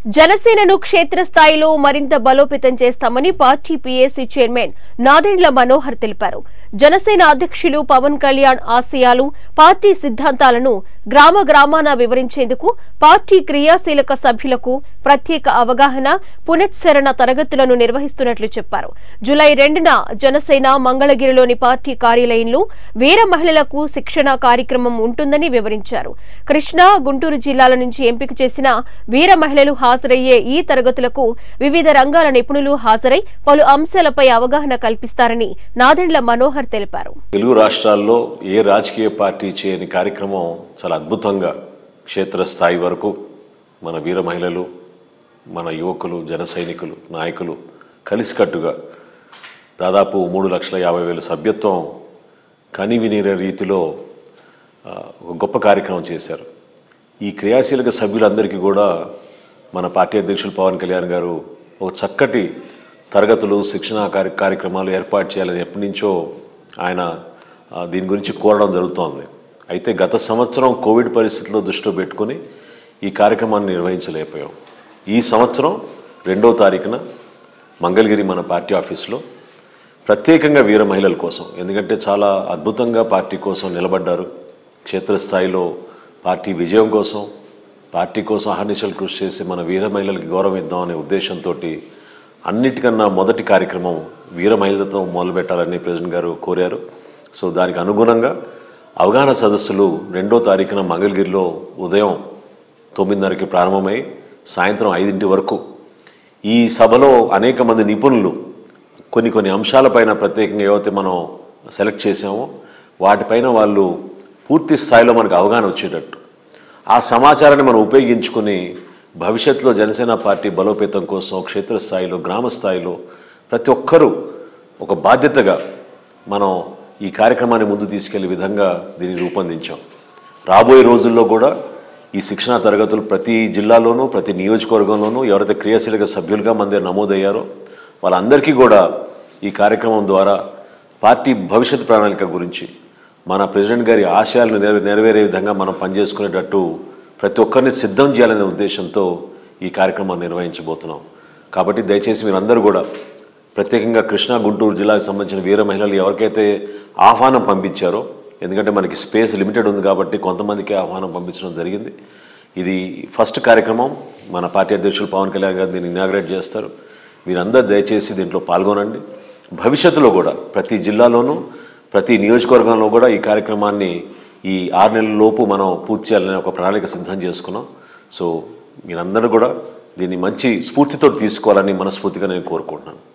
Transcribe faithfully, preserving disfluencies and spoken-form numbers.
జనసేనను క్షేత్రస్థాయిలో మరింత బలోపేతం చేస్తామని party PAC chairman Nadendla Manohar తెలిపారు. జనసేన అధ్యక్షులు పవన్ కళ్యాణ్ ఆశయాలు, పార్టీ సిద్ధాంతాలను గ్రామ గ్రామాన వివరించేందుకు పార్టీ క్రియాశీలక సభ్యులకు ప్రత్యేక అవగాహన, పునశ్చరణ తరగతులను నిర్వహిస్తున్నట్లు చెప్పారు. జూలై రెండున జనసేన మంగళగిరిలోని పార్టీ కార్యాలయంలో వీర మహిళలకు శిక్షణ కార్యక్రమం ఉంటుందని వివరించారు. కృష్ణా, గుంటూరు జిల్లాల నుంచి ఎంపిక చేసిన వీర మహిళలు హాజరయ్యే ఈ తరగతులకు వివిధ రంగాల నిపుణులు హాజరై పలు అంశాలపై అవగాహన కల్పిస్తారని నాదెండ్ల మనోహర్ తెలిపారు. తెలుగు రాష్ట్రాల్లో ఏ రాజకీయ పార్టీ చేయని కార్యక్రమం చాలా అద్భుతంగా క్షేత్రస్థాయి వరకు మన వీర మహిళలు, మన యువకులు, జన సైనికులు, నాయకులు కలిసికట్టుగా దాదాపు మూడు లక్షల యాభై వేల సభ్యత్వం కనివినీర రీతిలో ఒక గొప్ప కార్యక్రమం చేశారు. ఈ క్రియాశీలక సభ్యులందరికీ కూడా మన పార్టీ అధ్యక్షులు పవన్ కళ్యాణ్ గారు ఒక చక్కటి తరగతులు, శిక్షణా కార్యక్రమాలు ఏర్పాటు చేయాలని ఎప్పటి నుంచో ఆయన దీని గురించి కోరడం జరుగుతోంది. అయితే గత సంవత్సరం కోవిడ్ పరిస్థితుల్లో దృష్టిలో పెట్టుకుని ఈ కార్యక్రమాన్ని నిర్వహించలేకపోయాం. ఈ సంవత్సరం రెండవ తారీఖున మంగళగిరి మన పార్టీ ఆఫీస్లో ప్రత్యేకంగా వీర మహిళల కోసం, ఎందుకంటే చాలా అద్భుతంగా పార్టీ కోసం నిలబడ్డారు. క్షేత్రస్థాయిలో పార్టీ విజయం కోసం, పార్టీ కోసం అహర్నిశలు కృషి చేసి మన వీర మహిళలకు గౌరవం ఇద్దామనే ఉద్దేశంతో అన్నిటికన్నా మొదటి కార్యక్రమం వీర మహిళలతో మొదలుపెట్టాలని ప్రెసిడెంట్ గారు కోరారు. సో దానికి అనుగుణంగా అవగాహన సదస్సులు రెండో తారీఖున మంగళగిరిలో ఉదయం తొమ్మిదిన్నరకి ప్రారంభమై సాయంత్రం ఐదింటి వరకు ఈ సభలో అనేక మంది నిపుణులు కొన్ని కొన్ని అంశాలపైన ప్రత్యేకంగా ఏవైతే మనం సెలెక్ట్ చేసామో వాటిపైన వాళ్ళు పూర్తి స్థాయిలో మనకు అవగాహన వచ్చేటట్టు ఆ సమాచారాన్ని మనం ఉపయోగించుకుని భవిష్యత్తులో జనసేన పార్టీ బలోపేతం కోసం క్షేత్రస్థాయిలో, గ్రామ స్థాయిలో ప్రతి ఒక్కరూ ఒక బాధ్యతగా మనం ఈ కార్యక్రమాన్ని ముందు తీసుకెళ్లే విధంగా దీన్ని రూపొందించాం. రాబోయే రోజుల్లో కూడా ఈ శిక్షణా తరగతులు ప్రతి జిల్లాలోనూ, ప్రతి నియోజకవర్గంలోనూ ఎవరైతే క్రియాశీలక సభ్యులుగా మన దగ్గర నమోదయ్యారో వాళ్ళందరికీ కూడా ఈ కార్యక్రమం ద్వారా పార్టీ భవిష్యత్ ప్రణాళిక గురించి, మన ప్రెసిడెంట్ గారి ఆశయాలను నెరవేరే విధంగా మనం పనిచేసుకునేటట్టు ప్రతి ఒక్కరిని సిద్ధం చేయాలనే ఉద్దేశంతో ఈ కార్యక్రమాన్ని నిర్వహించబోతున్నాం. కాబట్టి దయచేసి మీరందరూ కూడా ప్రత్యేకంగా కృష్ణా, గుంటూరు జిల్లాకు సంబంధించిన వీర మహిళలు ఎవరికైతే ఆహ్వానం పంపించారో, ఎందుకంటే మనకి స్పేస్ లిమిటెడ్ ఉంది కాబట్టి కొంతమందికి ఆహ్వానం పంపించడం జరిగింది. ఇది ఫస్ట్ కార్యక్రమం. మన పార్టీ అధ్యక్షులు పవన్ కళ్యాణ్ గారు దీన్ని ఇనాగ్రేట్ చేస్తారు. మీరందరూ దయచేసి దీంట్లో పాల్గొనండి. భవిష్యత్తులో కూడా ప్రతి జిల్లాలోనూ, ప్రతి నియోజకవర్గంలో కూడా ఈ కార్యక్రమాన్ని ఈ ఆరు నెలల లోపు మనం పూర్తి చేయాలనే ఒక ప్రణాళిక సిద్ధం చేసుకున్నాం. సో మీరందరూ కూడా దీన్ని మంచి స్ఫూర్తితో తీసుకోవాలని మనస్ఫూర్తిగా నేను కోరుకుంటున్నాను.